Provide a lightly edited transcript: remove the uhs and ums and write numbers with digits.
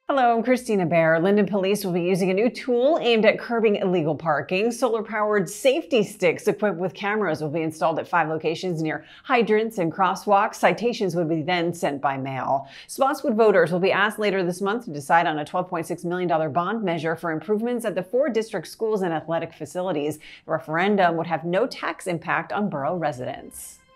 Hello, I'm Christina Bear. Linden Police will be using a new tool aimed at curbing illegal parking. Solar-powered safety sticks equipped with cameras will be installed at 5 locations near hydrants and crosswalks. Citations would be then sent by mail. Spotswood voters will be asked later this month to decide on a $12.6 million bond measure for improvements at the 4 district schools and athletic facilities. The referendum would have no tax impact on borough residents.